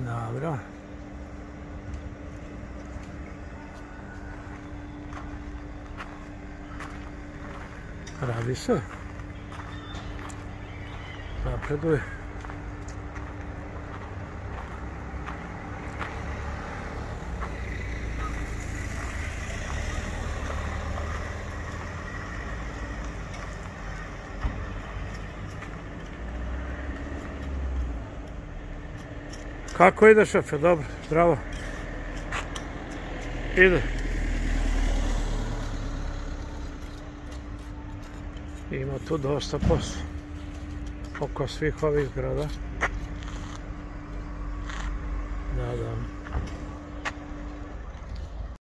Dobro. Radi se. Napreduje. Kako ide, šefe? Dobro, zdravo. Ide. Ima tu dosta posla oko svih ovih zgrada.